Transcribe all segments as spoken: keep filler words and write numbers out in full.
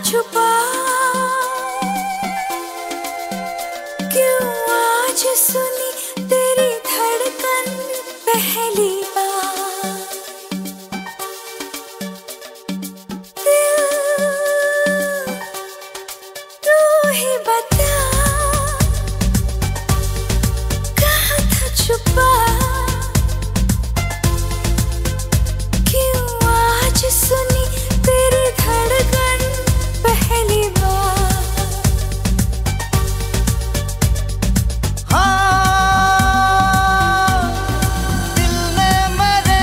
छुपा, क्यों आज सुनी तेरी धड़कन पहली बार। दिल तू ही बता, कहाँ था छुपा, क्यों आज सुनी तेरी धड़कन पहली बार। हाँ, दिल ने मेरे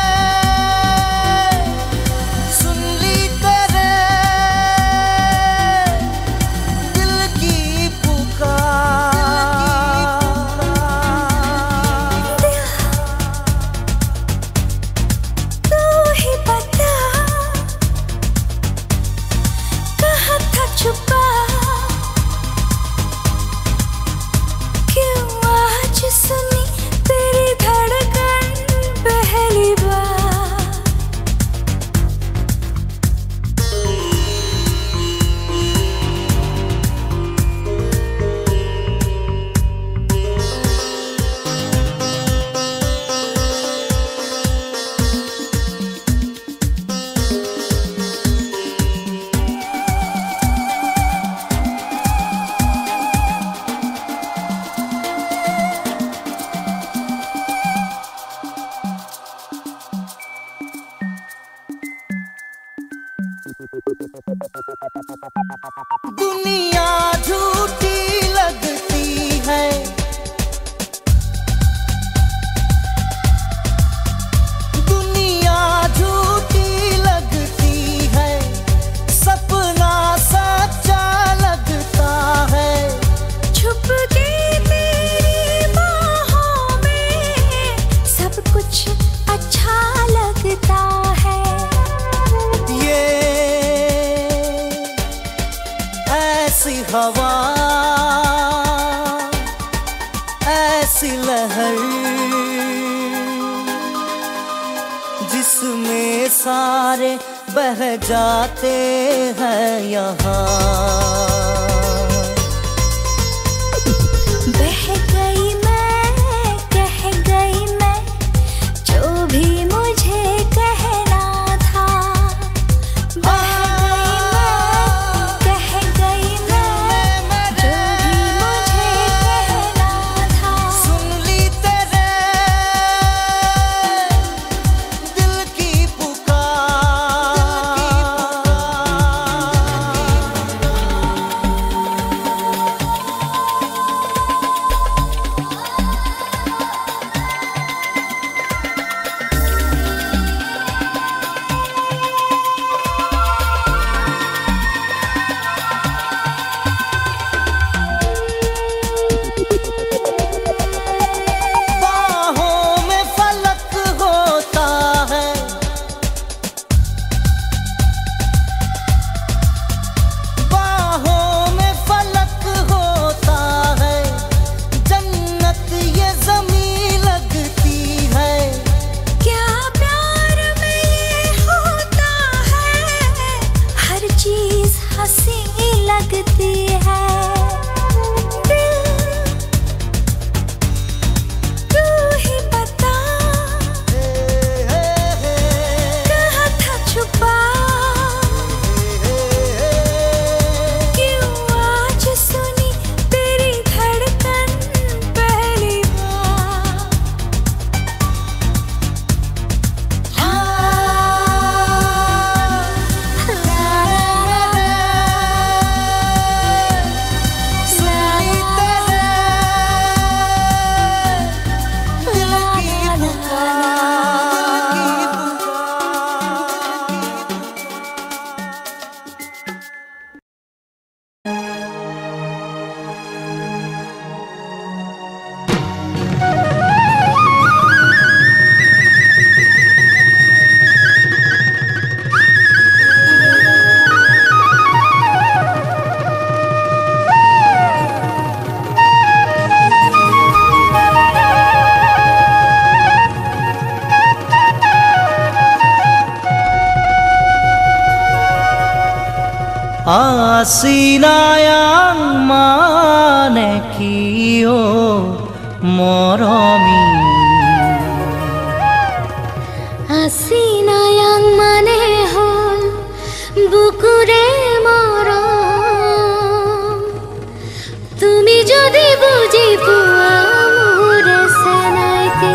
सुन ली तेरे दिल की पुकार। दिल तू ही बता, कहाँ था छुपा, क्यों आज सुनी तेरी धड़कन पहली बार। दुनिया झूठी लगती है, दुनिया झूठी लगती है, सपना सच्चा लगता है। छुप के तेरी बाहों में सब कुछ अच्छा लगता है। ये ऐसी हवा, ऐसी लहर, जिसमें सारे बह जाते हैं यहाँ। बह गई मैं, कह गई मैं, जो भी मुझे कहना था। बह गई मैं, कह गई मैं, जो भी मुझे कहना था। सुन ली तेरे दिल की पुकार। बाहों में फलक होता है, बाहों में फलक होता है, जन्नत ये ज़मीं लगती है। क्या प्यार में ये होता है, हर चीज हंसी लगती है। दिल तू ही बता, कहाँ था छुपा, क्यों आज सुनी तेरी धड़कन पहली बार। ला ला ला ला। Asinayang manekiyo moromi Asinayang mane hol bukure morom Tumi jodi buji puwa mure senaite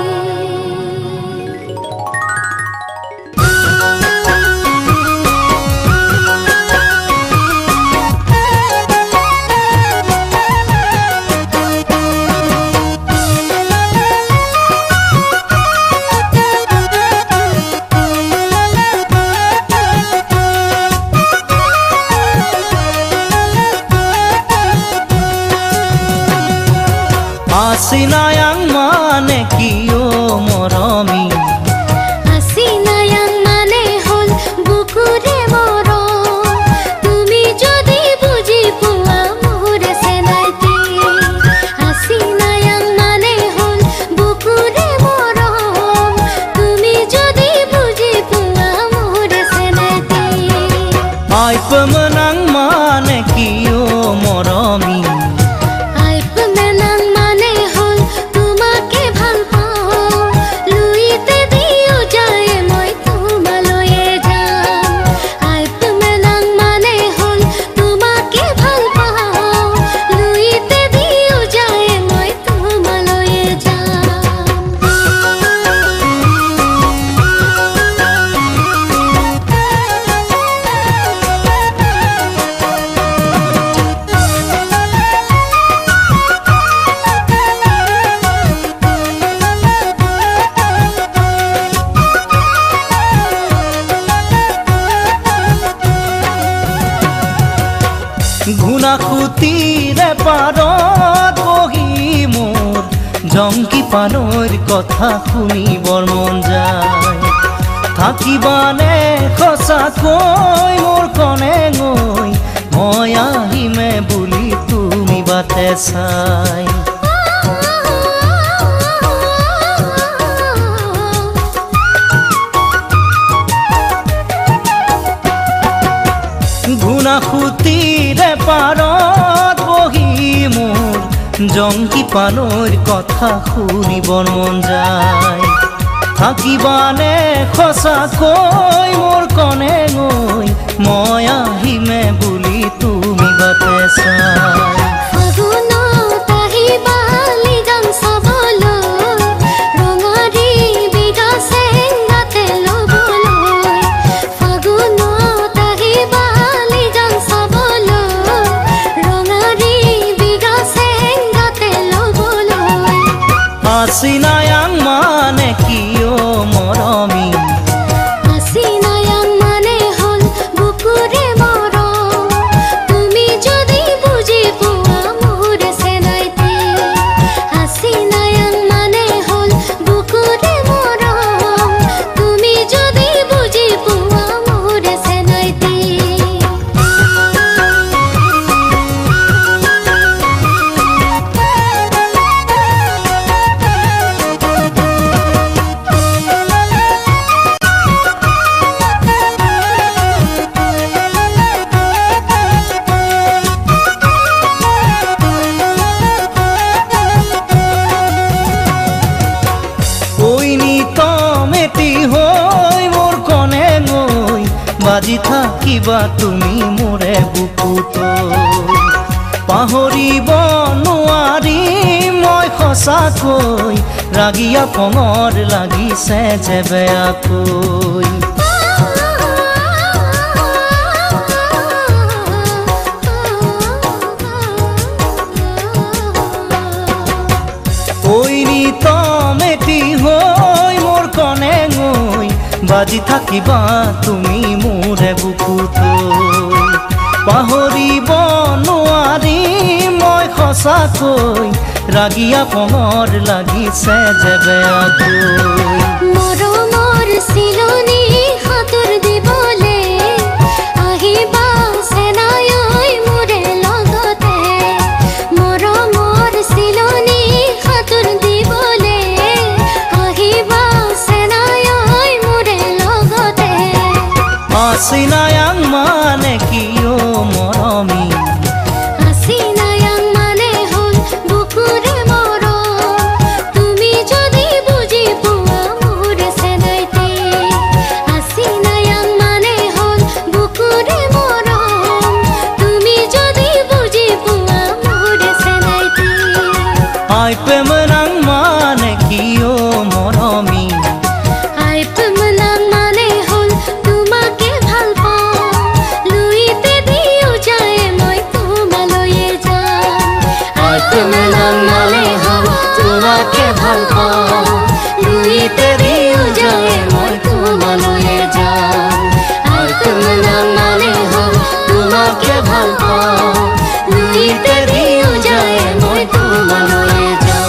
Asinayang manekiyo moromi Asinayang mane hol bukure morom Tumi jodi buji puwa mure senaite Asinayang mane hol bukure morom Tumi jodi buji puwa mure senaite Ay pemenang manekiyo moromi ঘুনা খুতিরে পাৰত বহি মোৰ জংকি পানৰ কথা শুনিবৰ মন যায় থাকিবানে সঁচাকৈ মোৰ কনে গৈ মই আহিমে বুলি তুমি বাটে চাই ঘুনা খুতিরে পাৰত বহি মোৰ জংকি পানৰ কথা শুনিবৰ মন যায় থাকিবানে সঁচাকৈ মোৰ কনে গৈ মই আহিমে বুলি তুমি বাটে চাই Asinayang manekiyo moromi Asinayang mane hol bukure morom Tumi jodi buji puwa mure senaite Asinayang mane hol bukure morom Tumi jodi buji puwa mure senaite বাজি থাকিবা তুমি মোৰে বুকুত পাহৰিব নোৱাৰি মই সঁচাকৈ ৰাগিয়া পঙৰ লাগিছে যে বেয়াকৈ ঐনি তমেটি হৈ মোৰ কনে গৈ বাজি থাকিবা তুমি মোৰে বুকুত পাহৰিব নোৱাৰি মই সঁচাকৈ ৰাগিয়া পঙৰ লাগিছে যে বেয়াকৈ মৰমৰ চিলনি হাতৰ দিবলে আহিবা সেনাই মোৰে লগতে মৰমৰ চিলনি হাতৰ দিবলে আহিবা সেনাই মোৰে লগতে Asinayang manekiyo মৰমী হাসিনায়াং মানে হল বুকুরে মরম তুমি যদি বুঝি পোৱা মোর সেনাইতে হাসিনায়াং মানে হল বুকুরে মরম তুমি যদি বুঝি পোৱা মোর সেনাইতে আই প্রেম নাং মানে কি ও মৰমী আই প্রেম নাং মানে হল তোমাকে ভাল পাওঁ লুইতে দিও যায় মই তোমালৈয়ে যাম আই প্রেম নাং মানে হল তোমাকে ভাল পাওঁ লুইতে দিও যায় মই তোমালৈয়ে যাম আই প্রেম নাং মানে হল তোমাকে ভাল পাওঁ লুইতে দিও যায় মই তোমালৈয়ে যাম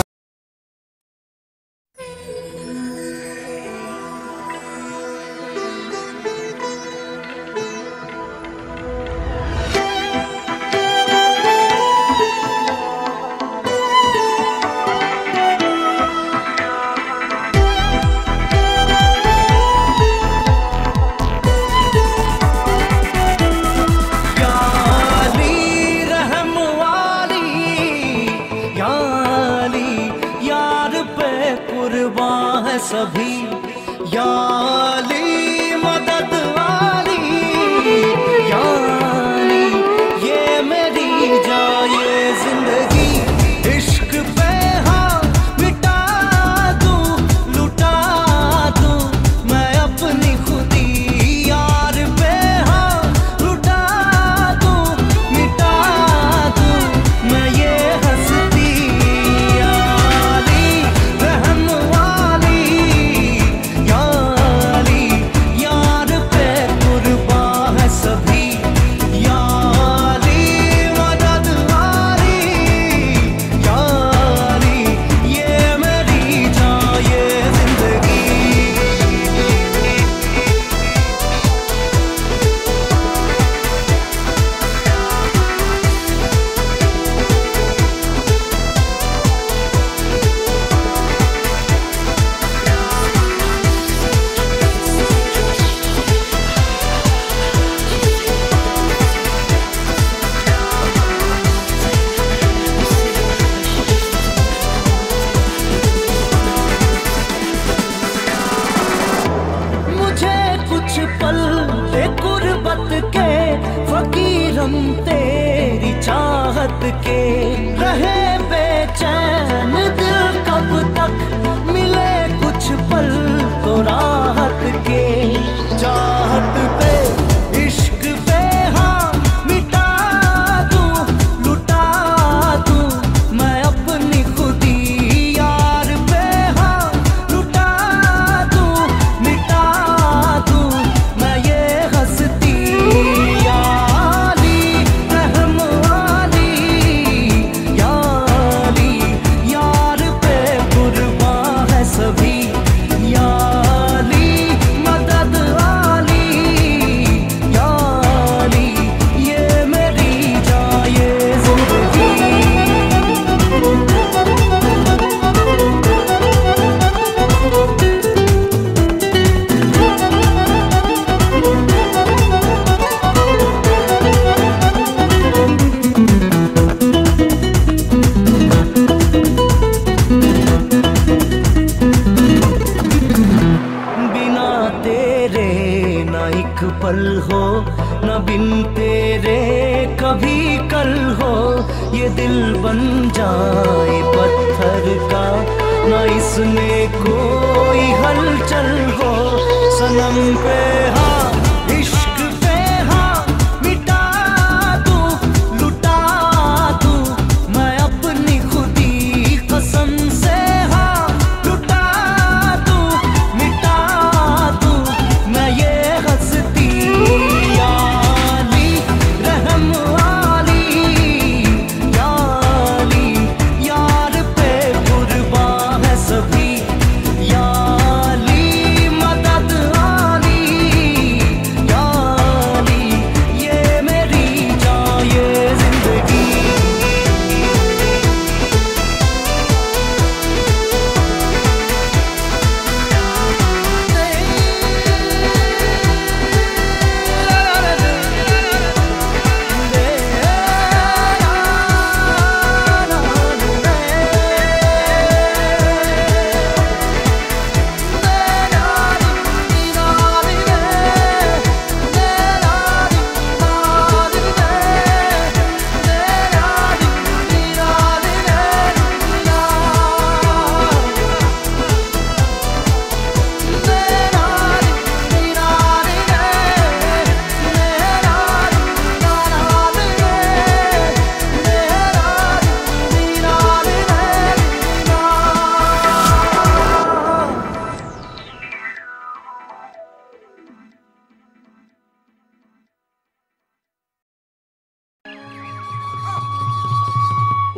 याली रहम वाली याली यार पे कुर्बान है सभी याली मदद वाली याली ये मेरी जाए जिंदगी इश्क पे हाँ मिटा दूं लुटा दूं मैं अपनी खुदी यार पे हाँ लुटा दूं मिटा दूं मैं ये हंसती याली रहम वाली याली यार पे कुर्बान है सभी याली मदद वाली याली ये मेरी जाए जिंदगी मुझे कुछ पल दे गुर्बत के फकीरम तेरी चाहत के रहे बेचैन दिल कब तक मिले कुछ पल तो राहत के चाहत पे इश्क पे हाँ मिटा दूं लुटा दूं मैं अपनी खुदी यार पे हाँ लुटा दूं मिटा दूं मैं ये हंसती याली रहम वाली याली यार पे कुर्बान है सभी याली मदद वाली याली ये मेरी जाए जिंदगी बिना तेरे न एक पल हो न बिन तेरे कभी कल हो ये दिल बन जाए पत्थर का न इसमें कोई हलचल हो सनम पे हाँ इश्क पे हाँ मिटा दूं लुटा दूं मैं अपनी खुदी कसम से हाँ लुटा दूं मिटा दूं मैं ये हंसती याली रहम वाली याली यार पे कुर्बान है सभी याली मदद वाली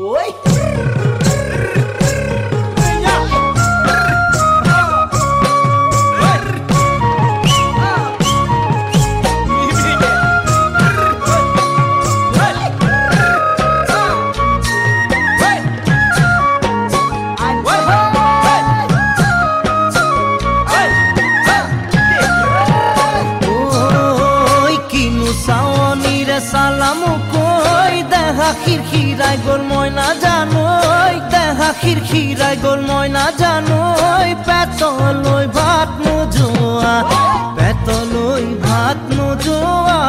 সালাম কই দেখা খিৰখিৰাই গ'ল মই নাজানো দেখা খিৰখিৰাই গ'ল মই নাজানো পেটলৈ ভাত নোযোৱা পেটলৈ ভাত নোযোৱা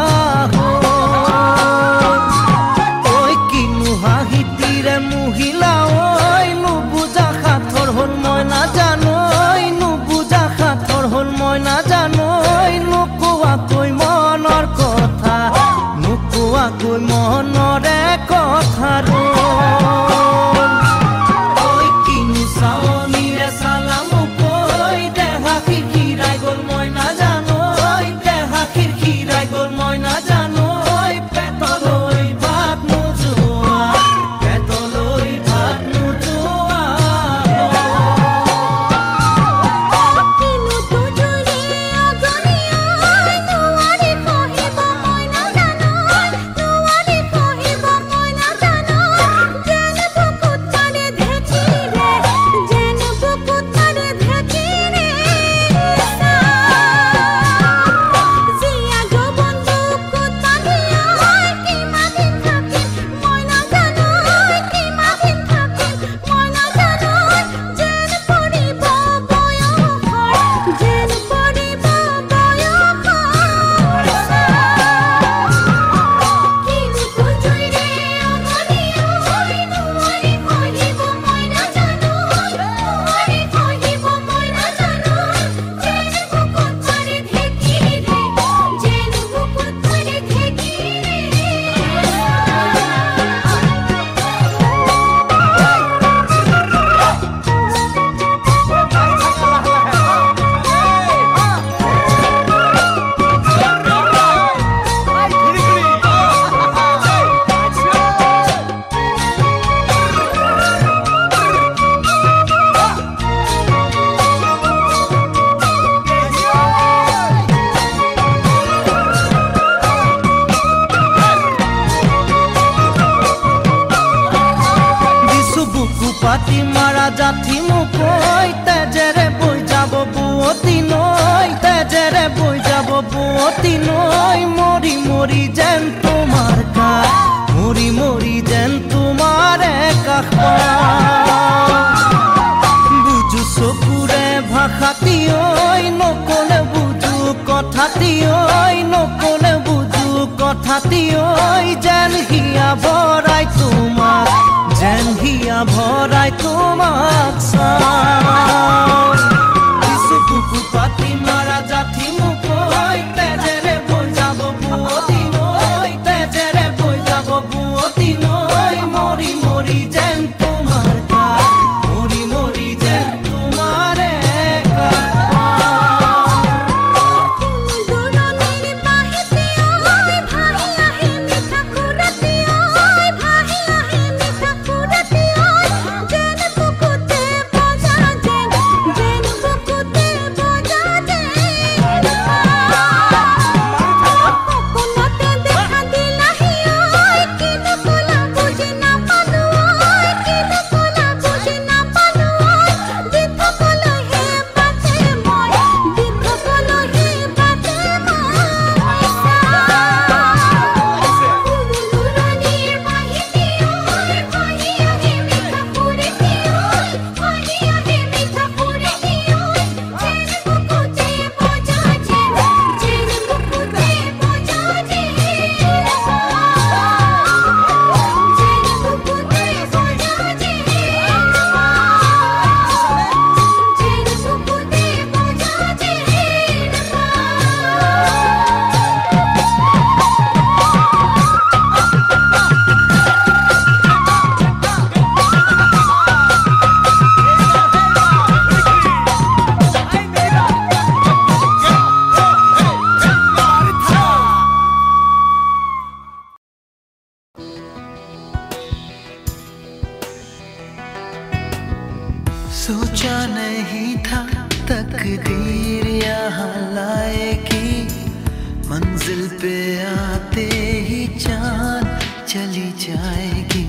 ঐ কিনো হাঁহিতিৰে মহিলা ঐ নুবুজা সাঁথৰ হ'ল মই নাজানো নুবুজা সাঁথৰ হ'ল মই নাজানো নোকোৱাকৈ মনৰ কথা নোকোৱাকৈ মনৰে কথা ঐ কিনো চাৱনিৰে চালাম কৈ দেহা খিৰখিৰাই গ'ল মই নাজানো দেহা খিৰখিৰাই গ'ল মই নাজানো পেটলৈ ভাত নোযোৱা পেটলৈ ভাত নোযোৱা পাতি মাৰা জাঠি মুকৈ তেজেৰে বৈ যাব বুৱতী নৈ তেজেৰে বৈ যাব বুৱতী নৈ মৰি মৰি যেন তোমাৰ কাষ মৰি মৰি যেন তোমাৰে কাষ বুজো চকুৰে ভাষাতি ঐ নকলে বুজো কথাতি ঐ নকলে বুজো কথাতি ঐ যেন হিয়া ভৰাই তোমাক যেন হিয়া ভৰাই তোমাক চাওঁ কিছু বুকু পাতি মাৰা জাঠি মুকৈ তেজেৰে বৈ যাব বুৱতী নৈ তেজেৰে বৈ যাব বুৱতী নৈ মৰি মৰি যেন তোমাৰ কাষ মৰি মৰি যেন তোমাৰে যেন বুকুতে বজা যেন सोचा नहीं था तकदीर यहाँ लाएगी, मंजिल पे आते ही जान चली जाएगी।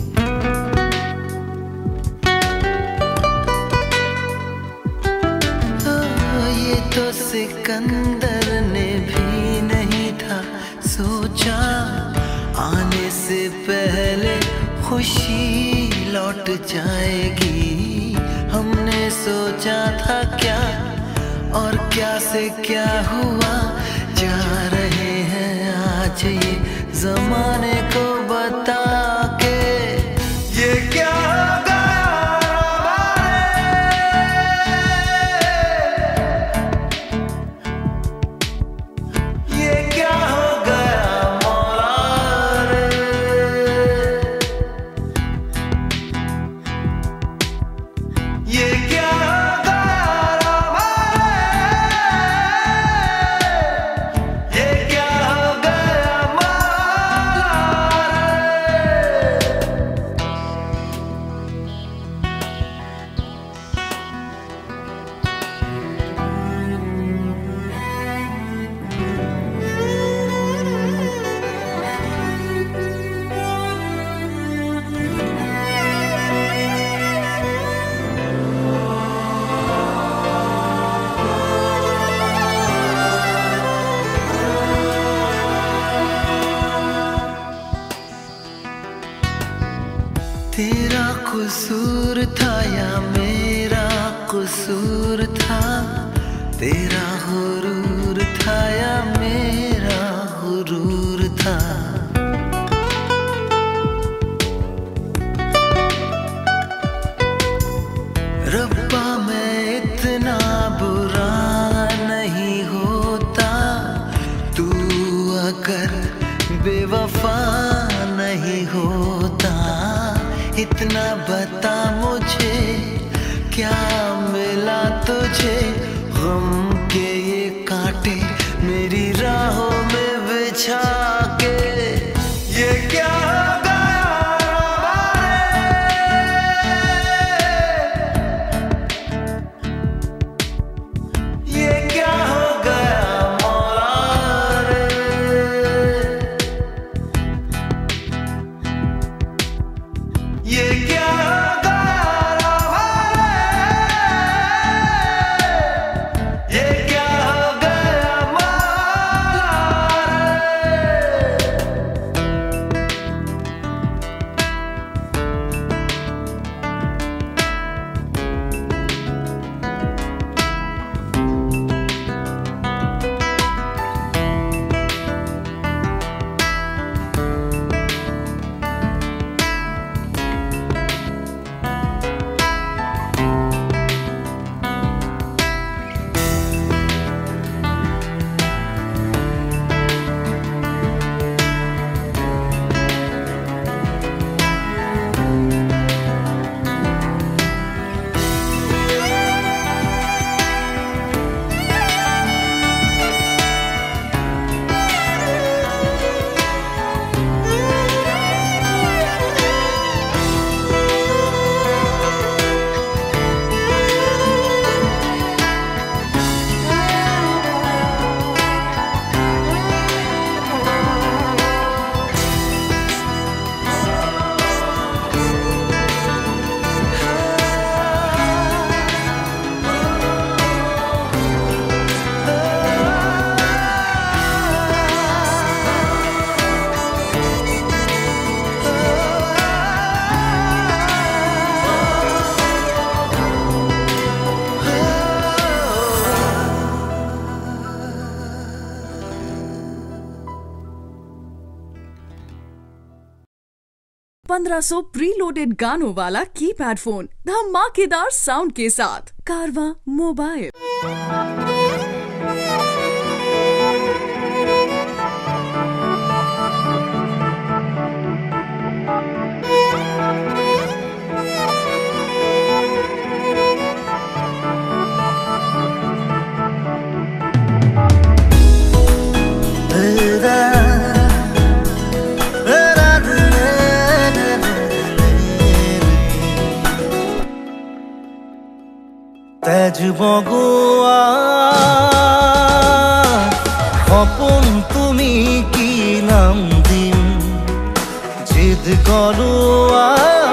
ओ, ये तो सिकंदर ने भी नहीं था सोचा, आने से पहले खुशी लौट जाएगी। हमने सोचा था क्या और क्या से क्या हुआ, जा रहे हैं आज ये जमाने को बता के। ये क्या तेरा कसूर था या मेरा कसूर था, तेरा गुरूर था या मेरा गुरूर था। रब्बा मैं इतना बुरा नहीं होता, तू अगर बेवफा नहीं होता। इतना बता मुझे क्या मिला तुझे, गम के ये कांटे मेरी राहों में बिछा के। ये क्या पंद्रह सौ प्रीलोडेड गानों वाला कीपैड फोन धमाकेदार साउंड के साथ कारवां मोबाइल। তেজ বগোৱা সপোন তুমি কি নাম দিম জিদ কৰোৱা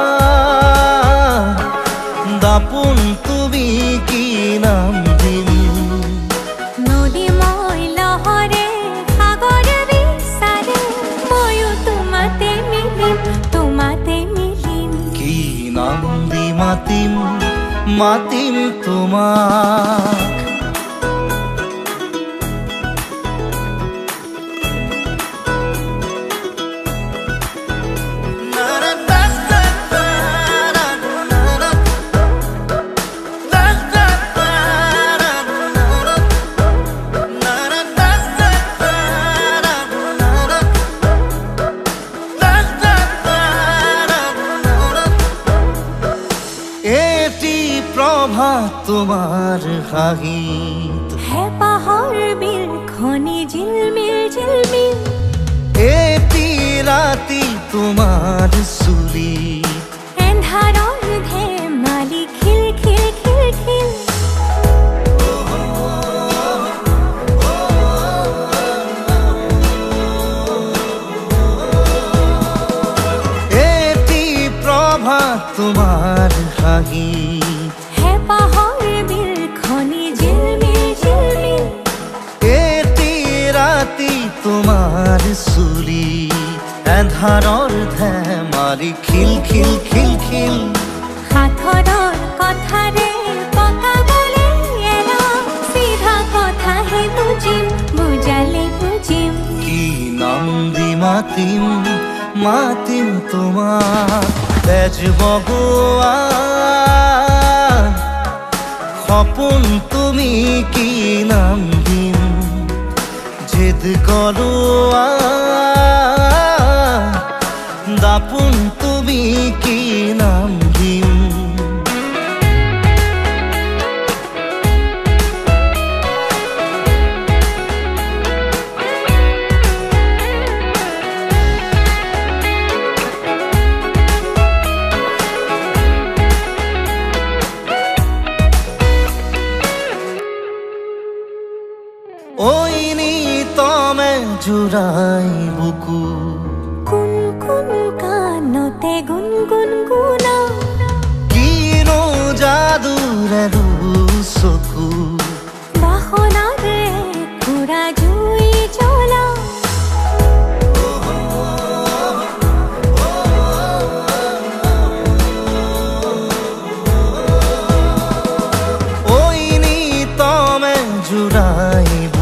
দাপোন তুমি কি নাম দিম নদী মই লহৰে সাগৰ বিচাৰে ময়ো তোমাতে মিলিম তোমাতে মিলিম কি নাম দি মাতিম মাতিম তোমাক তোমার হাহিত হে পাহৰ বিল খনি ঝিলমিল ঝিলমিল এটি রাতি তোমার চুলি এন্ধাৰৰ ধেমালি খিল খিল খিল খিল এটি প্রভাত তোমার হাহিত পাহৰ বিল খনি ঝিলমিল ঝিলমিল এটি ৰাতি তোমাৰ চুলি এন্ধাৰৰ ধেমালি খিল খিল খিল খিল সাথৰৰ কথাৰে পকাবলে এৰা সিধা কথাহে বুজিম বুজালে বুজিম কি নাম দি মাতিম মাতিম তোমাক তেজ বগোৱা সপোন তুমি কি নাম দিম জিদ কৰোৱা দাপোন তুমি কি নাম দিম জুৰাই বুকু কোন কোন কানতে গুন গুন গুনা কিনো যাদুৰে চকু বাহনাৰে পুৰা জুই জ্বলা ঐ নি তমে জুৰাই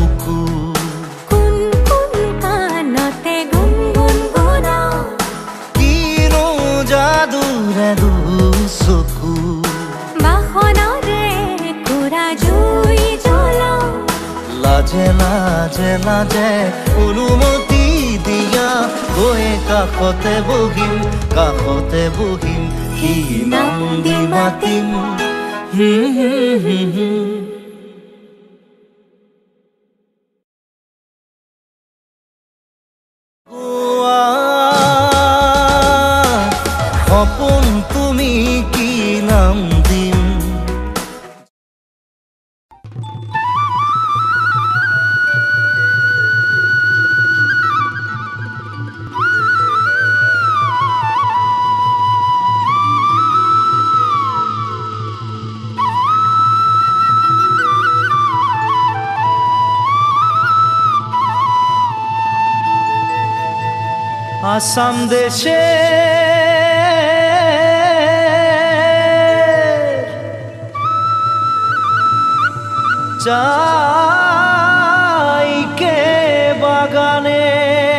চকু বাহনাৰে পুৰা জুই জ্বলা লাজে লাজে লাজে অনুমতি দিয়া গৈ কাষতে বহিম কাষতে বহিম কি নাম দি মাতিম সপোন তুমি কি নাম দিম আসাম দেশে চাইকে বাগানে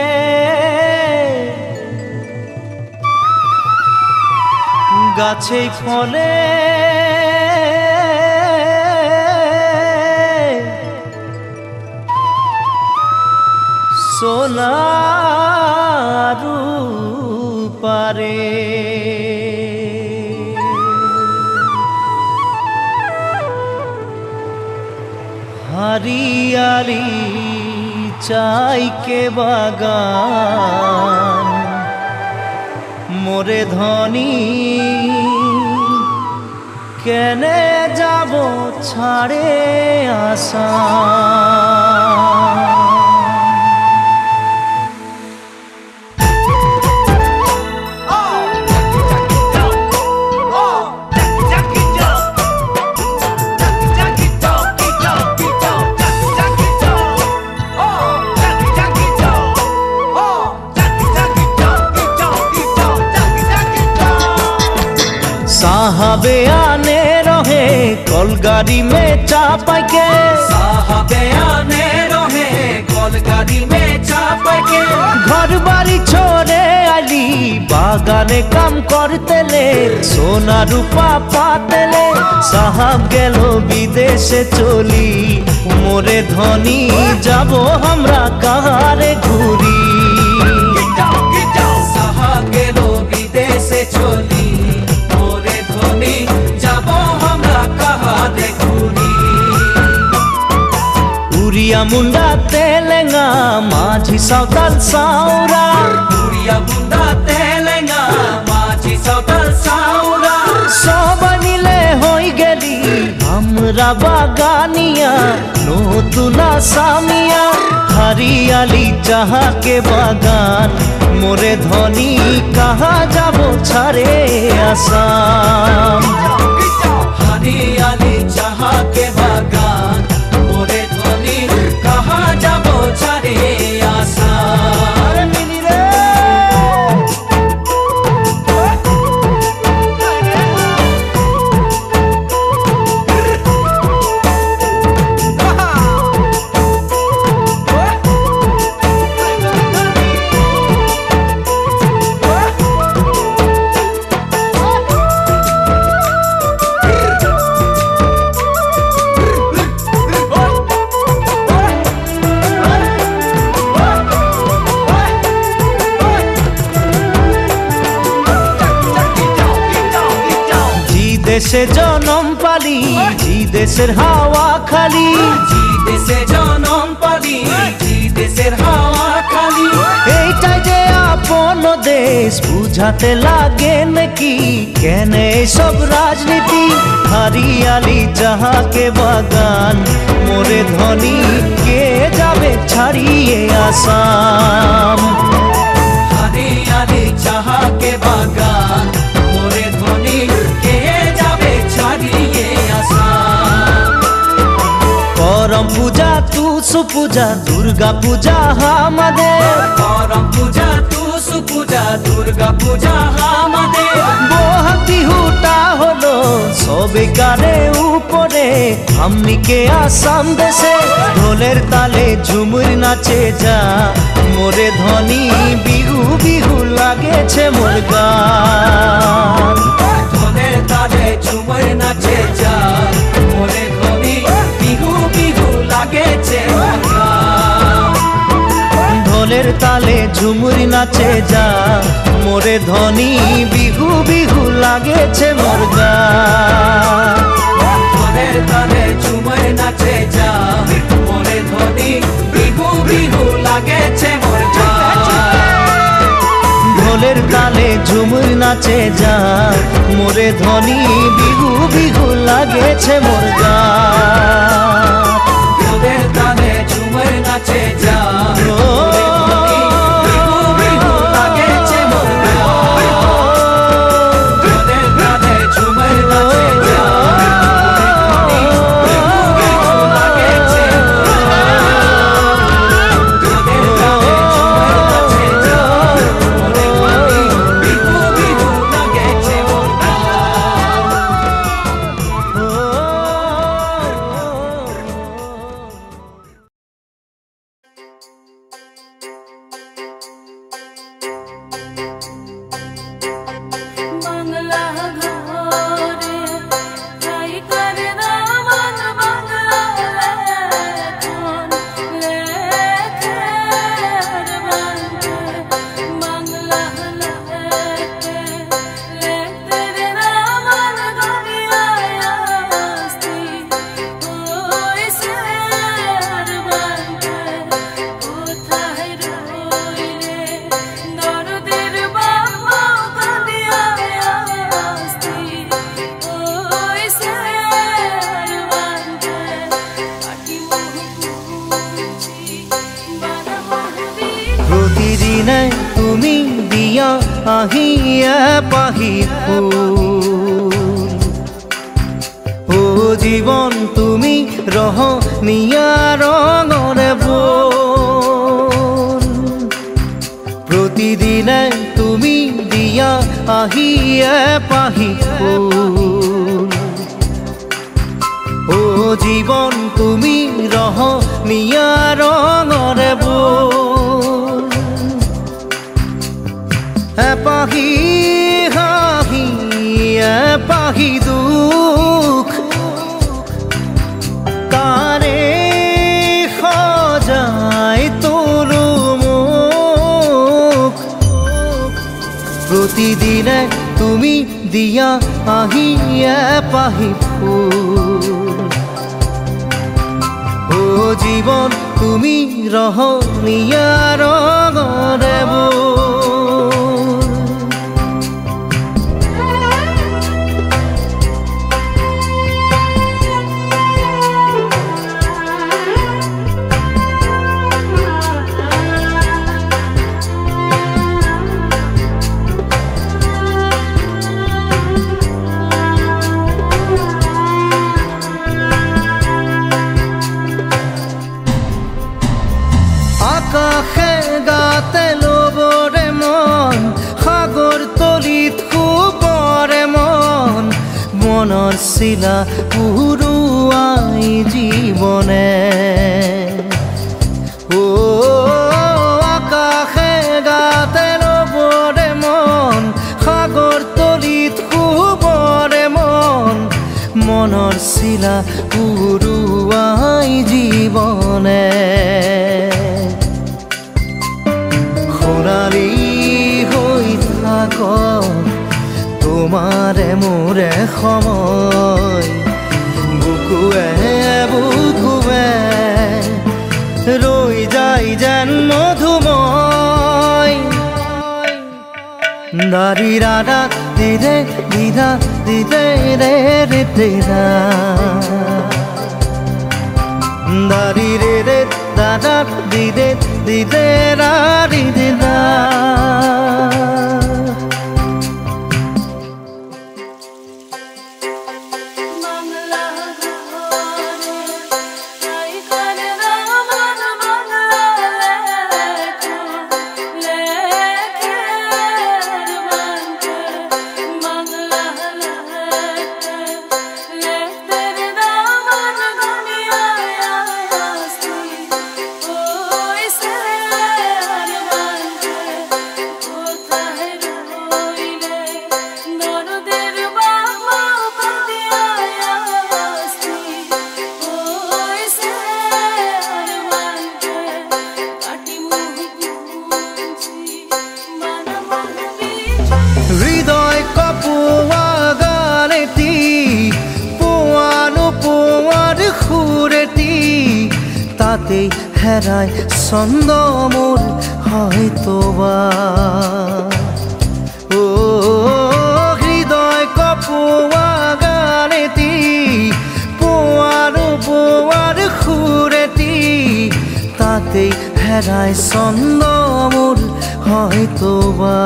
গাছে ফলে সোনারু পারে हरियाली चाय के बागान मोरे धनी কেনে যাব ছাড়ে আসা साहबे आने रहे कलगाड़ी में चापाई के साहबे आने रहे कलगाड़ी में चापाई के घर बाड़ी छोड़े आली बागाने काम करते ले सोना रूपा पाते ले साहब गेलो विदेशे चली मोरे धनी जाबो हमरा कहारे घुरी साहब गेलो विदेशे चली उरिया मुंडा तेलेंगा माझी सावताल साउरा उरिया मुंडा तेलेंगा माझी सावताल साउरा सब मिले होई गेली हमरा बागानिया नतुना सामिया हरियाली चाहा के बागान मोरे धनी कहा जाबो छाड़े आसाम हरियाली चाहा के बागान मोरे धनी कहा जाबो छाड़े आसाम मिली रे দেশে জনম পালি জি দেশের হাওয়া খালি জি দেশে জনম পালি জি দেশের হাওয়া খালি এইটাই যে আপন দেশ বুঝাতে লাগে নাকি কেন সব রাজনীতি হরিয়ালি চাহাকে বাগান মোরে ধনী কে যাবে ছাড়িয়ে আসাম हरियाली चाहा के बागान मोरे धनी के जाबे छाड़िए आसाम करम पूजा तू सुपूजा दुर्गा पूजा हमाদের करम पूजा तू सुपूजा दुर्गा पूजा हमाদের বহাগ বিহুটা হলো সবে কারে উপরে আমনিকে আসাম দেশে ঢোলের তালে ঝুমুর নাচে যা মোরে ধনী বিহু বিহু লাগেছে মোর গান ঢোলের তালে ঝুমুর নাচে যা মোরে ধনী বিহু বিহু লাগেছে মোর গান ঢোলের তালে ঝুমুর নাচে যা মোরে ধনী বিহু বিহু লাগেছে মোর গান ঢোলের তালে ঝুমুর নাচে যা মোরে ধনী বিহু বিহু লাগেছে মোর গান ঢোলের তালে ঝুমুর নাচে যা মোরে ধনী বিহু বিহু লাগেছে মোর গান ঢোলের তালে ঝুমুর নাচে যা মোরে ধনী বিহু বিহু লাগেছে মোর গান ঢোলের তালে ঝুমুর নাচে যা মোরে ধনী বিহু বিহু লাগেছে মোর গান ঢোলের তালে ঝুমুর নাচে যা মোরে ধনী বিহু বিহু লাগেছে মোর গান প্ৰতিদিনে তুমি দিয়া আহি এপাহি ফুল ও জীৱন তুমি ৰহনীয়া ৰঙৰে বল প্ৰতিদিনে তুমি দিয়া আহি এপাহি ফুল ও জীৱন তুমি ৰহনীয়া ৰঙৰে বল এপাহি হাঁহি এপাহি দুখ তাৰে সজাই তোলো মোক প্ৰতিদিনে তুমি দিয়া আহি এপাহি ফুল ও জীৱন তুমি ৰহনীয়া ৰঙৰে বল আকাশে গাতে লবৰে মন সাগৰ তলিত শুবৰে মন মনৰ চিলা উৰুৱাই জীৱনে ও আকাশে গাতে লবৰে মন সাগৰ তলিত শুবৰে মন মনৰ চিলা উৰুৱাই জীৱনে সোণালী হৈ থাক তোমাৰে মোৰে সময় বুকুৱে বুকুৱে ৰৈ যায় যেন মধুময় দাৰি ৰাধা দিদে দিদা দিদে ৰে ৰে দিদা দাৰি ৰে ৰে দাদা দিদে দিদে ৰা দিদে দা হৃদয় কপোৱা গানেতি পোৱানো পোৱাৰ সুৰেতি তাতেই হেৰাই ছন্দ মোৰ হয়তোবা ও হৃদয় কপোৱা গানেতি পোৱানো পোৱাৰ সুৰেতি তাতেই হেৰাই ছন্দ মোৰ হয়তোবা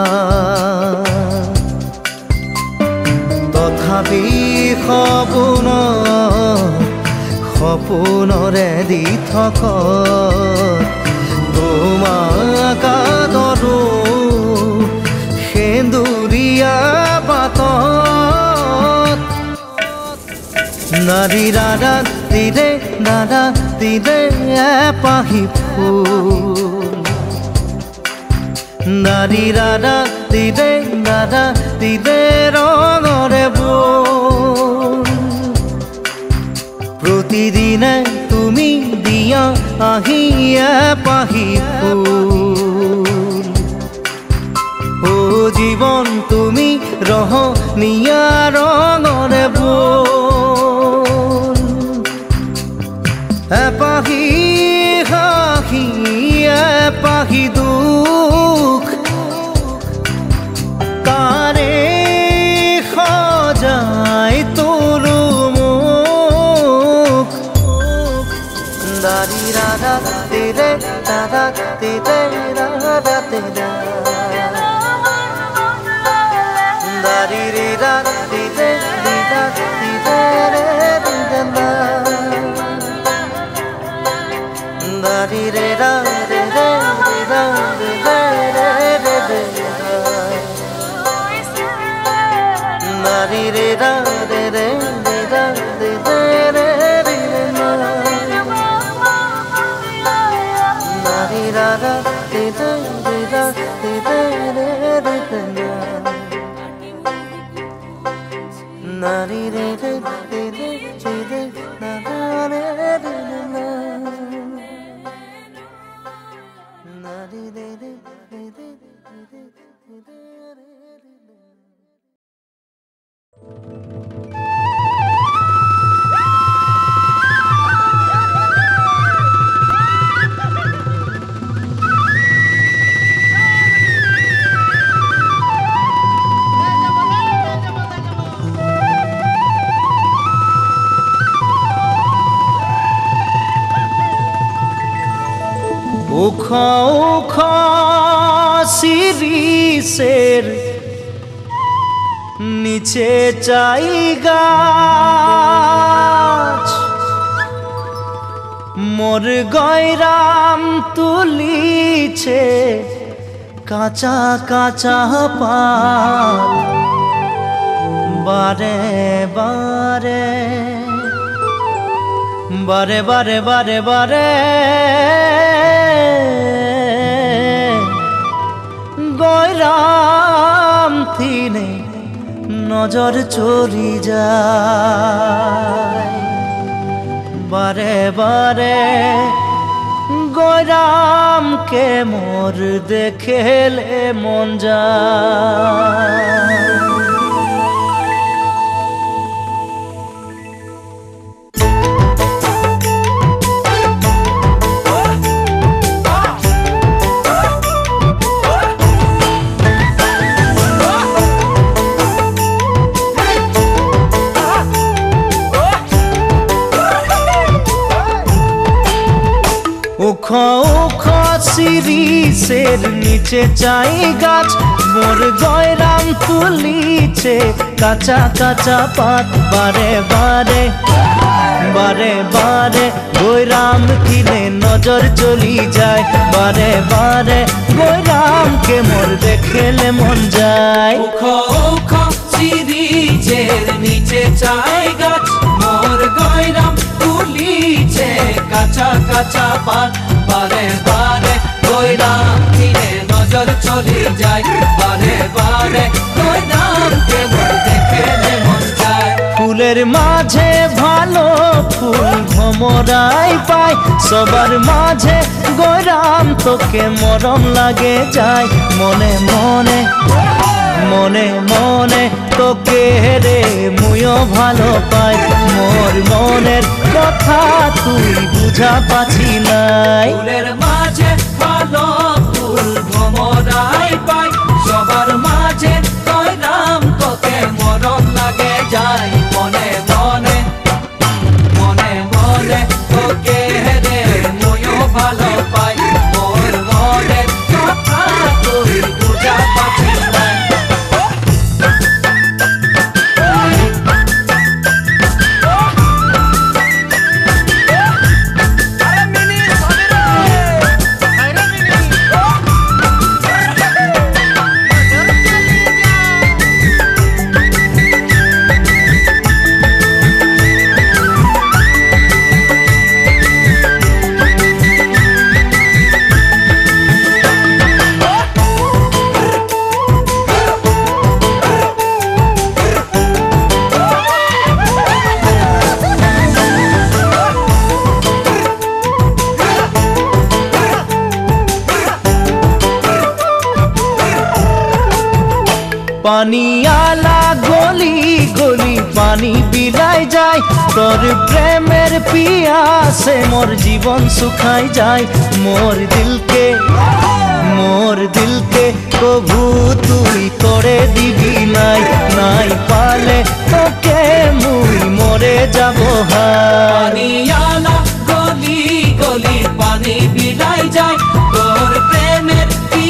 তথাপি সপোন সপোনৰে দি থক তোমাক আদৰো সেন্দুৰীয়া বাটত নাৰী ৰাধা দিদে দাদা দিদে এপাহি ফুল নাৰী ৰাধা দিদে দাদা দিদে ৰঙৰে বল প্ৰতিদিনে তুমি দিয়া আহি এপাহি ফুল ও জীৱন তুমি ৰহনীয়া ৰঙৰে বল এপাহি হাঁহি এপাহি দুখ তাৰে সজাই তোলো মোক দাৰি ৰাধা দিদে দাদা দিদে ৰা শিরিষের নিচে চাই গাছ মোর গয়রাম তুলিছে কাঁচা কাঁচা পাত বারে বারে বারে বারে বারে বারে গয়রাম থিনে নজর চলি যায় বারে বারে গয়রামকে মোর দেখেলে মন যায়। ওখো ওখো শিরিষের নিচে চাই গাছ মোর গয়রাম তুলিছে কাঁচা কাঁচা পাত বারে বারে বারে বারে গয়রাম কিনে নজর চলি যায় বারে বারে গয়রামকে মোর দেখেলে মন যায়। ওখো ওখো শিরিষের নিচে চাই গাছ মোর গয়রাম তুলিছে কাঁচা কাঁচা পাত বারে বারে গয়রাম কিনে নজর চলে যায় বারে বারে গয়রামকে মোর দেখেলে মন যায়। ফুলের মাঝে ভালো ফুল ভমরাই পায় সবার মাঝে গয়রাম তোকে মরম লাগে যায় মনে মনে মনে মনে তোকে রে মুইও ভালো পাই মোর মনের কথা তুই বুঝা পাছি নাই। ফুলের মাঝে ভালো ফুল ভমরাই পাই সবার মাঝে গয়রাম তোকে মরম লাগে যায় মনে মনে মনে মনে তোকে রে মুইও ভালো পাই মোর মনের কথা তুই বুঝা পাছি নাই। पानी आला गली गली पानी बिलाई जाए तोर प्रेमेर पियासे मोर जीवन सुखाई जाए मोर दिल के मोर दिल के कभू तुई करे दिबी नाई नाई पाले तोके मुई मोरे जाबो पानी आला गली गली पानी बिलाई जाए तोर प्रेमेर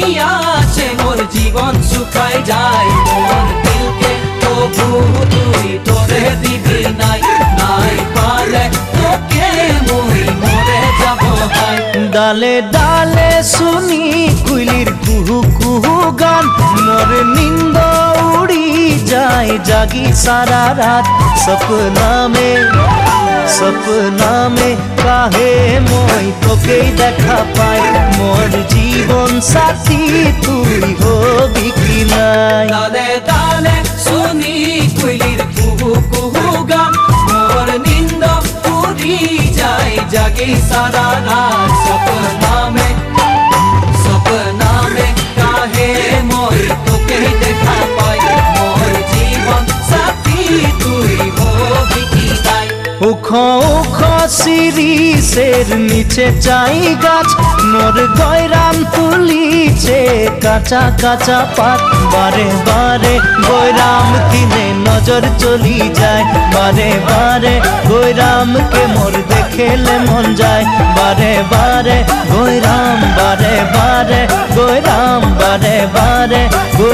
আছে মোর জীবন শুকাই যায় মোর দিলকে তবু তুই তোরে দিবি নাই নাই পালে তোকে মুই মরে যাব ভাই ডালে ডালে শুনি কুইলির কুহু কুহু গান মোর নিন্দ উড়ি যায় জাগি সারা রাত सपना में सपना में काहे मोई तोके देखा पाई मोर जीवन साथी तुई होबी कि नाई डाले डाले सुनी कुइलिर कुहू कुहू गान मोर निंद उड़ी जाए जागे सारा रात सपना में सपना में काहे मोई तोके देखा पाई मोर जीवन साथी तुई होबी कि नाई उख उख सिरी सेर नीचे चाई गाछ मोर गयराम तुलीছে কাঁচা কাঁচা পাত বারে বারে গয়রাম কিনে নজর চলি যায় বারে বারে গয়রামকে মোর দেখেলে মন যায় বারে বারে গয়রাম বারে বারে গয়রাম বারে বারে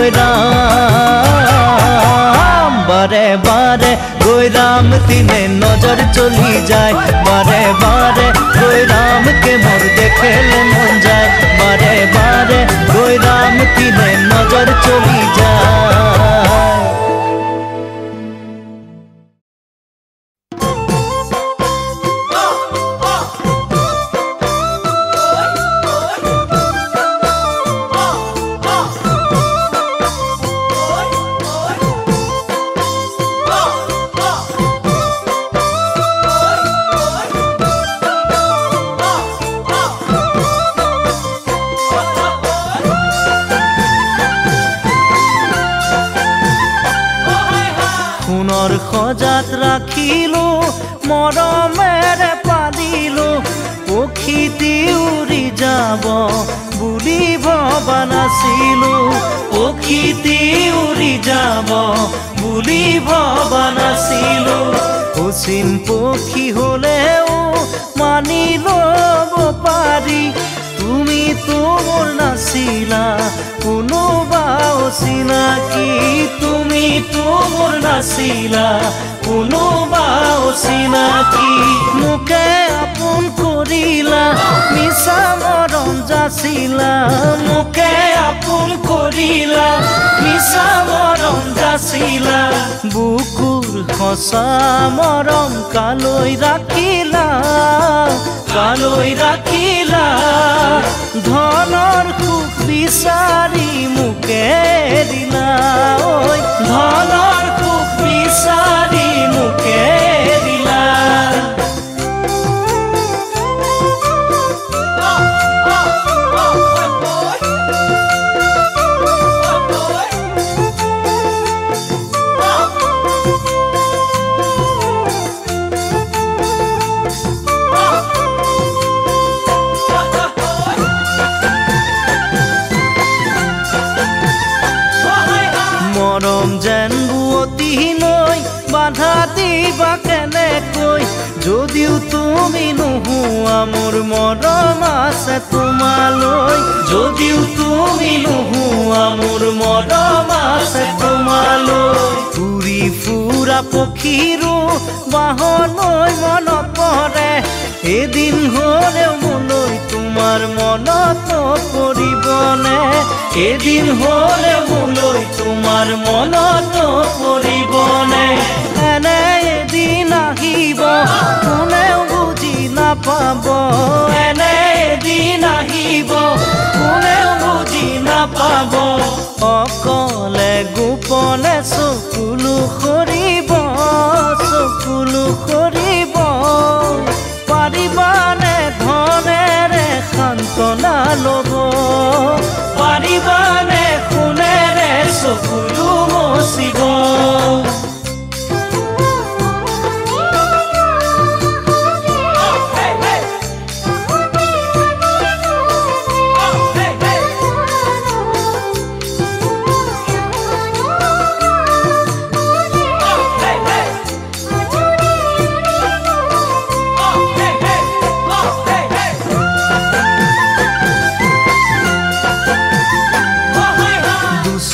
গয়রাম বারে বারে গয়রাম তিনে নজর চলি যায় বারে বারে গয়রাম কে মোর দেখেলে মন যায় বারে বারে গয়রাম তিনে নজর চলি যায় খজাত রাখিলো মরমেৰে পালিলো পক্ষীটি উৰি যাব বুলি ভবা নাছিলো পক্ষীটি উৰি যাব বুলি ভবা নাছিলো অচিন পক্ষী হলেও মানি ল'ব পাৰি তুমি তো মোৰ নাছিলা কোনোবা অচিনাকি তুমি তো মোৰ নাছিলা কোনোবা অচিনাকি মোকে আপোন কৰিলা মিছা মৰম যাচিলা মোকে আপোন কৰিলা মিছা মৰম যাচিলা বুকুৰ সঁচা মৰম কালৈ ৰাখিলা কালৈ ৰাখিলা ধনৰ সুখ বিচাৰি মোকে এৰিলা ঐ ধনৰ সুখ বিচাৰি মোকে এৰিলা মৰম যেন বুৱতী নৈ বাধা দিবা কেনেকৈ যদিও তুমি নোহোৱা মোৰ মৰম আছে তোমালৈ যদিও তুমি নোহোৱা মোৰ মৰম আছে তোমালৈ উৰি ফুৰা পক্ষীৰো বাহলৈ মনত পৰে এদিন হ'লেও মোলৈ তোমাৰ মনত পৰিবনে এদিন হ'লেও মোলৈ তোমাৰ মনত পৰিবনে এনে এদিন আহিব কোনেও বুজি নাপাব এনে এদিন আহিব কোনেও বুজি নাপাব অকলে গোপনে চকুলো সৰিব চকুলো সৰিব পাৰিবানে ধনেৰে সান্তনা ল'ব পাৰিবানে সোণেৰে চকুলো মচিব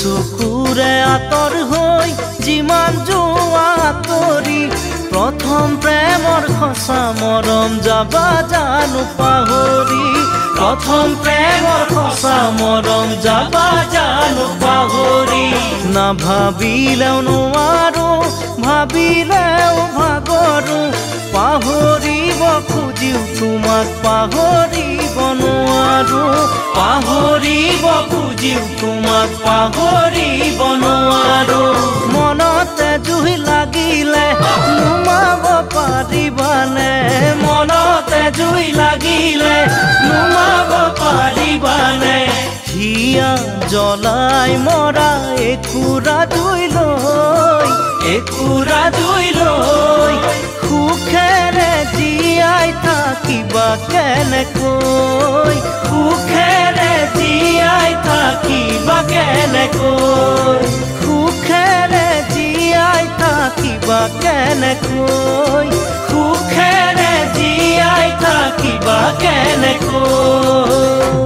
চকুৰে আঁতৰ হৈ যিমান যোৱা তৰি প্ৰথম প্ৰেমৰ সঁচা মৰম যাবা জানো পাহৰি প্ৰথম প্ৰেমৰ সঁচা মৰম যাবা জানো পাহৰি নাভাবিলেও নোৱাৰো ভাবিলেও ভাগৰো পাহৰিব খুজিও তোমাক পাহৰিব নোৱাৰো পাহৰিব খুজিও তোমাক পাহৰিব নোৱাৰো মনতে জুই লাগিলে নুমাব পাৰিবানে মনতে জুই লাগিলে নুমাব পাৰিবানে হিয়া জ্বলাই মৰা একুৰা জুই লৈ একুৰা জুই লৈ সুখেৰে জীয়াই থাকিবা কেনেকৈ সুখেৰে জীয়াই থাকিবা কেনেকৈ সুখেৰে জীয়াই থাকিবা কেনেকৈ সুখেৰে জীয়াই থাকিবা কেনেকৈ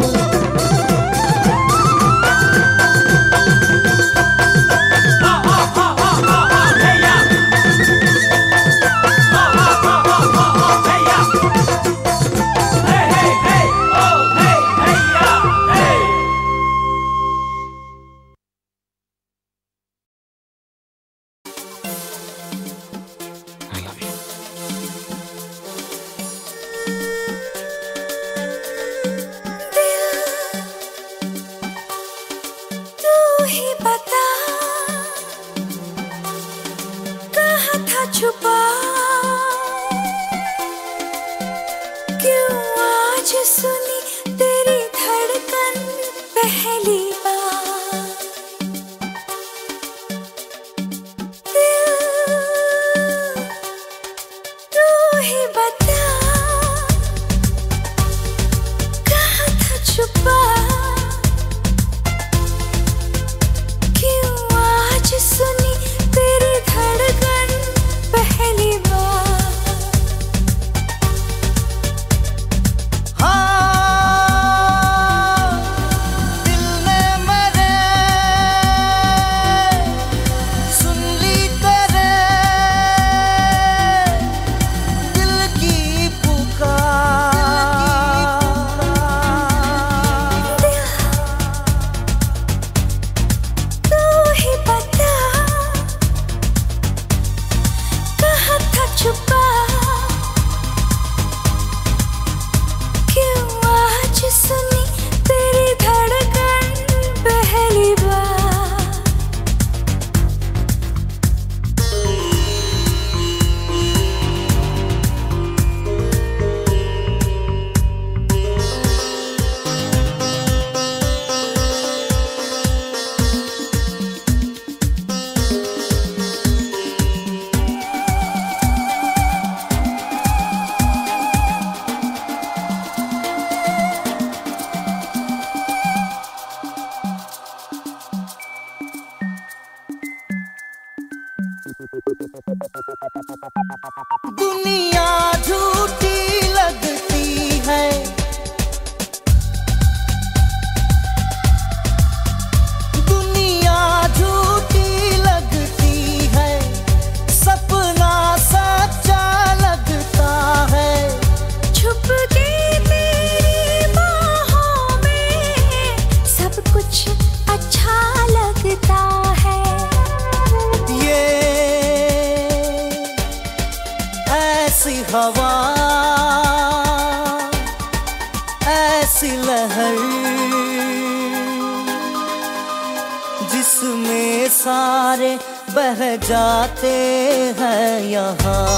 दुनिया झूठी लगती है दुनिया झूठी लगती है सपना सच्चा लगता है छुप के तेरी बाहों में सब कुछ अच्छा लगता है ये ऐसी हवा ऐसी लहर जिसमें सारे बह जाते हैं यहाँ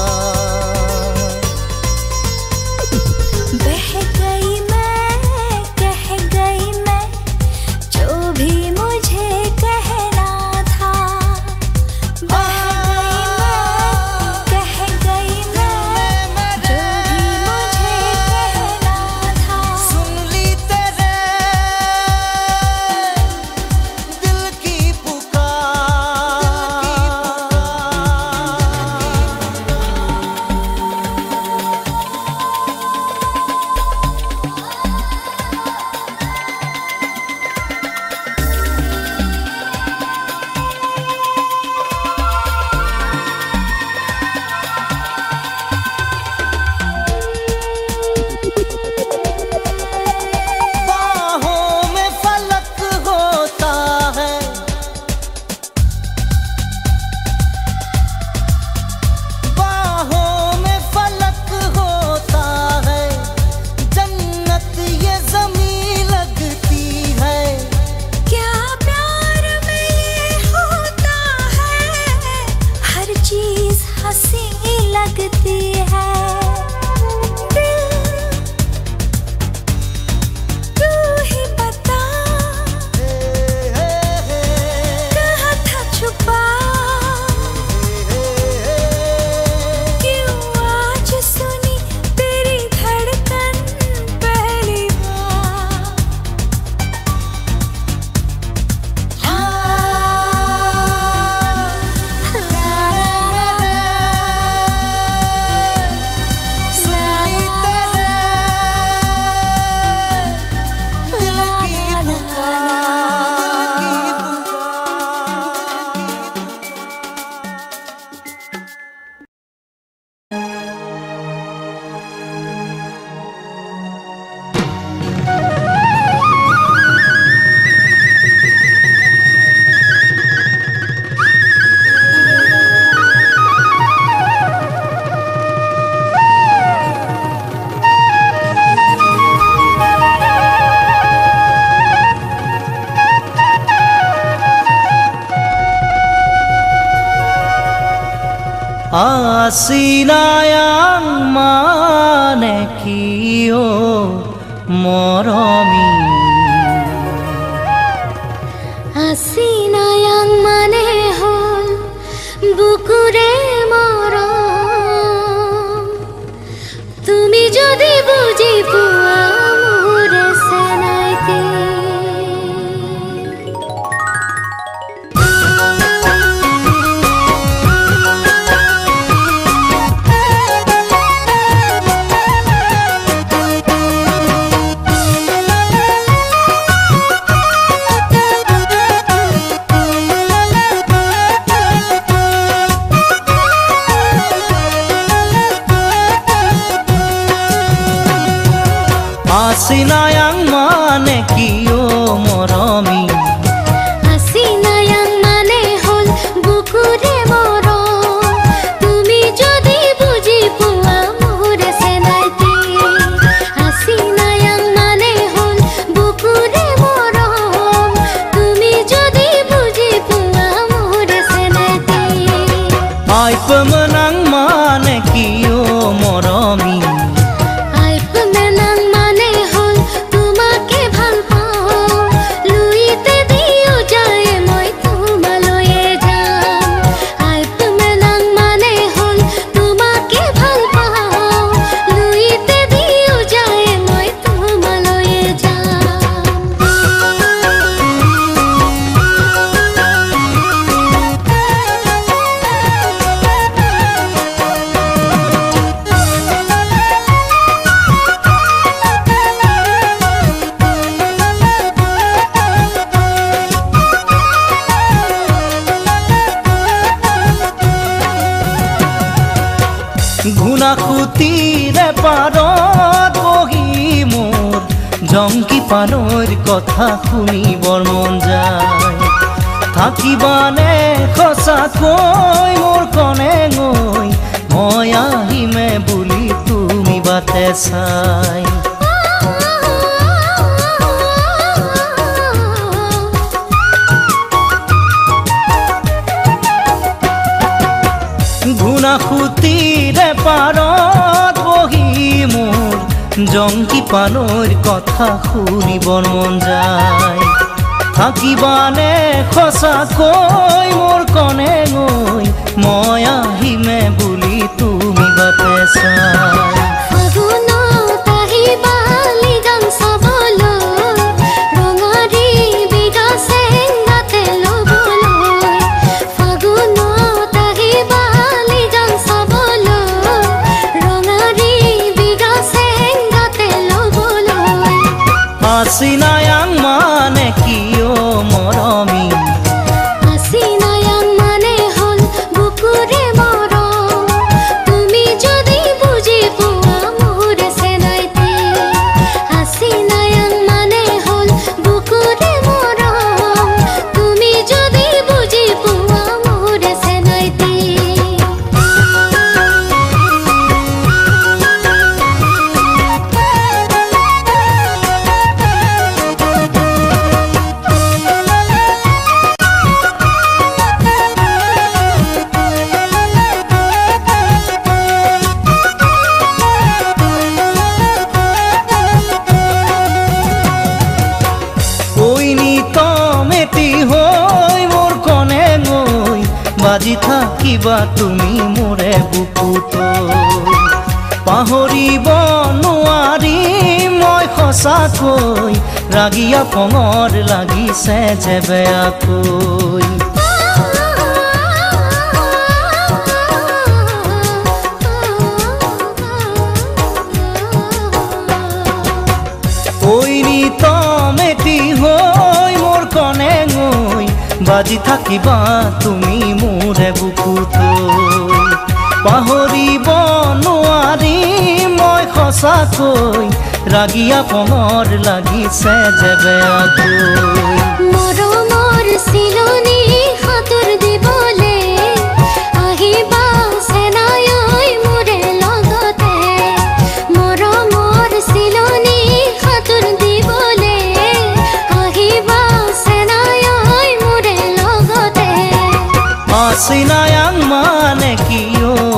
बह गई मैं कह गई मैं जो भी मुझे कहना था बह गई मैं कह गई मैं जो भी मुझे कहना था सुन ली तेरे दिल की पुकार Asinayang manekiyo moromi Asinayang mane hol bukure morom Tumi jodi buji puwa mure senaiti Asinayang manekiyo moromi Asinayang mane hol bukure morom Tumi jodi buji puwa mure senaiti Asinayang mane hol bukure morom Tumi jodi buji puwa mure senaiti Ay pemenang manekiyo moromi ঘুনা খুতিরে পাৰত বহি মোৰ জংকি পানৰ কথা শুনিবৰ মন যায় থাকিবানে সঁচাকৈ মোৰ কনে গৈ মই আহিমে বুলি তুমি বাটে চাই ঘুনা খুতিরে পাৰত বহি মোৰ জংকি পানৰ কথা শুনিবৰ মন যায় থাকিবানে সঁচাকৈ মোৰ কনে গৈ মই আহিমে বুলি তুমি বাটে চাই Asinayang manekiyo moromi Asinayang mane hol bukure morom Tumi jodi buji puwa mure senaiti Asinayang mane hol bukure morom Tumi jodi buji puwa mure senaiti বাজি থাকিবা তুমি মোৰে বুকুত পাহৰিব নোৱাৰি মই সঁচাকৈ ৰাগিয়া পঙৰ লাগিছে যে বেয়াকৈ ঐনি তমেটি হৈ মোৰ কনে গৈ বাজি থাকিবা তুমি মোৰে বুকুত পাহৰিব নোৱাৰি মই সঁচাকৈ ৰাগিয়া পঙৰ লাগিছে যে বেয়াকৈ মৰমৰ চিলনি হাতৰ দিবলে আহিবা সেনাই মোৰে লগতে মৰমৰ চিলনি হাতৰ দিবলে আহিবা সেনাই মোৰে লগতে Asinayang manekiyo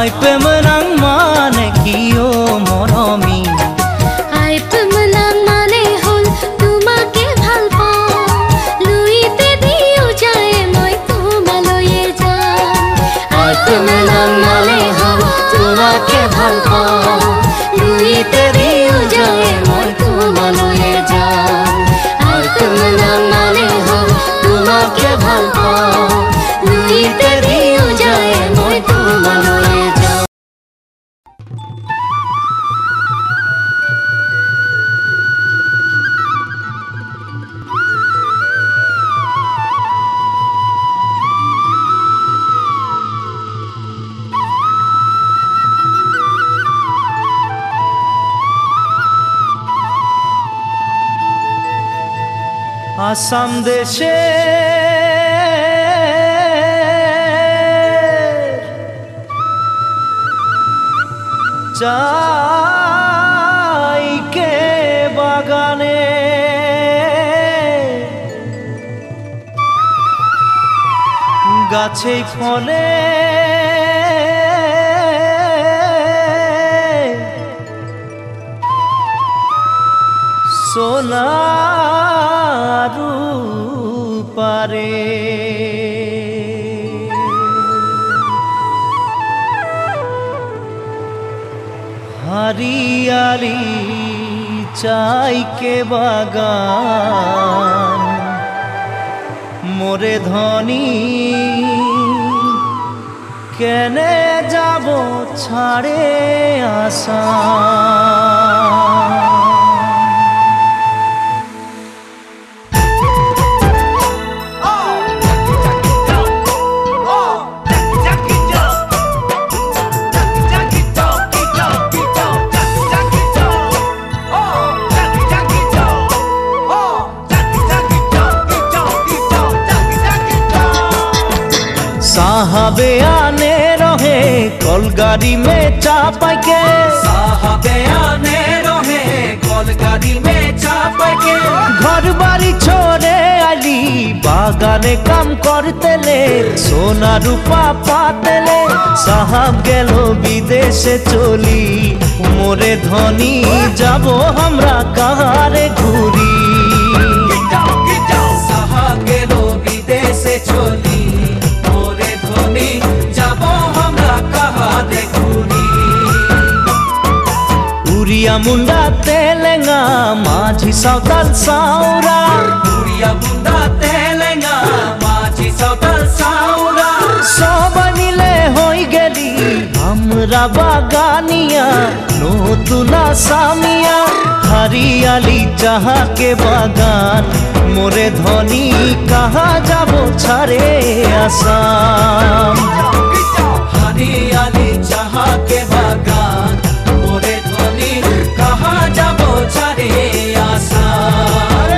আই প্রেম নাং মানে কি ও মরমি আই প্রেম নাং মানে হল তোমাকে ভাল পাওঁ লুইতে দিও যায় মই তোমালৈয়ে যাম আই প্রেম নাং মানে হল তোমাকে ভাল পাওঁ লুইতে দিও যায় মই তোমালৈয়ে যাম আই প্রেম নাং মানে হল তোমাকে ভাল পাওঁ লুইতে দিও যায় মই তোমালৈয়ে যাম আসাম দেশে চাইকে বাগানে গাছে ফলে সোনারু পারে हरियाली चाय के बागान मोरे धनी केने जाबो छाड़े आसा साहबे आने रहे कलगाड़ी में चापाई के साहबे आने रहे कलगाड़ी में चापाई के घर बाड़ी छोड़े आली बागाने काम करते ले सोना रूपा पाते ले साहब गेलो विदेशे चली मोरे धनी जाबो हमरा कहारे घूरी साहब गेलो विदेशे चली उरिया मुंडा तेलेंगा माझी सावताल साउरा उरिया मुंडा तेलेंगा माझी सावताल साउरा सब मिले होई गेली हमरा बागानिया नतुना सामिया हरियाली चाहा के बागान मोरे धनी कहाँ जाबो छाड़े आसाम हरियाली चाहा के बागान मोरे धनी कहाँ जाबो छाड़े आसाम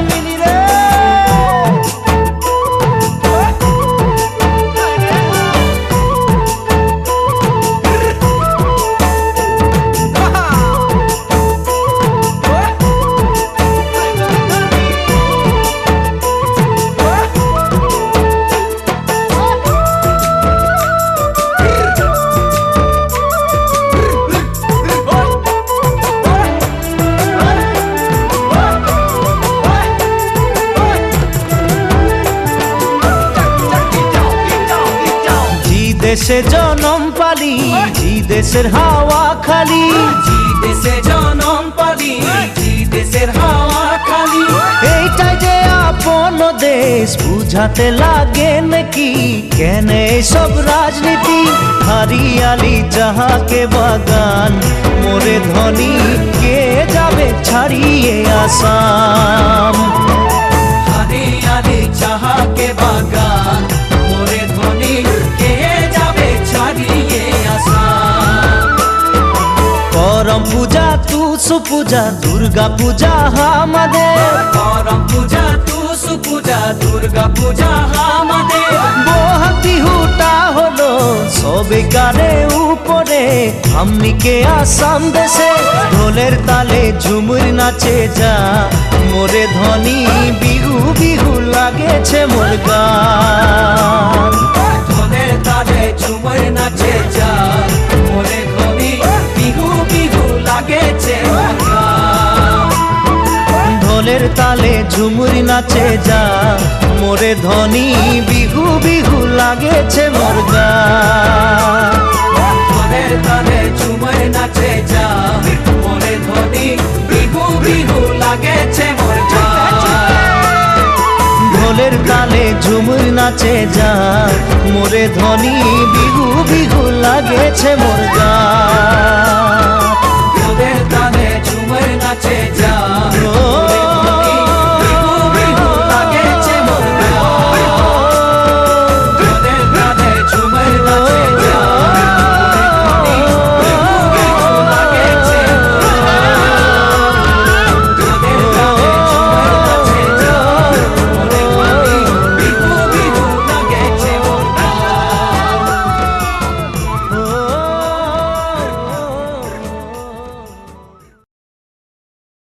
দেশে জনম পালি জি দেশের হাওয়া খালি জি দেশে জনম পালি জি দেশের হাওয়া খালি এইটাই যে আপন দেশ বুঝাতে লাগে নাকি কেন সব রাজনীতি হরিয়ালি চাহা কে বাগান মোরে ধনী কে যাবে ছাড়িয়ে আসাম हरियाली चाहा के बागान मोरे धनी के जाबे छाड़िए आसाम करम पूजा तुसु पूजा दुर्गा पूजा हामादेर करम पूजा तुसु पूजा दुर्गा पूजा हामादेर बोहाग बिहुटा हलो सबे गाने উপরে हमनिके आसाम देशे ढोलेर ताले झुमुर नाचे जा मोरे धनी बिहु बिहु लागेছে मोर गान ढोलेर ताले झुमुर नाचे जा ঢোলের তালে ঝুমুর নাচে যা মোরে ধনী বিহু বিহু লাগেছে মোর গা ঢোলের তালে ঝুমুর নাচে যা মোরে ধনী বিহু বিহু লাগেছে মোর গা ঢোলের তালে ঝুমুর নাচে যা মোরে ধনী বিহু বিহু লাগেছে মোর গা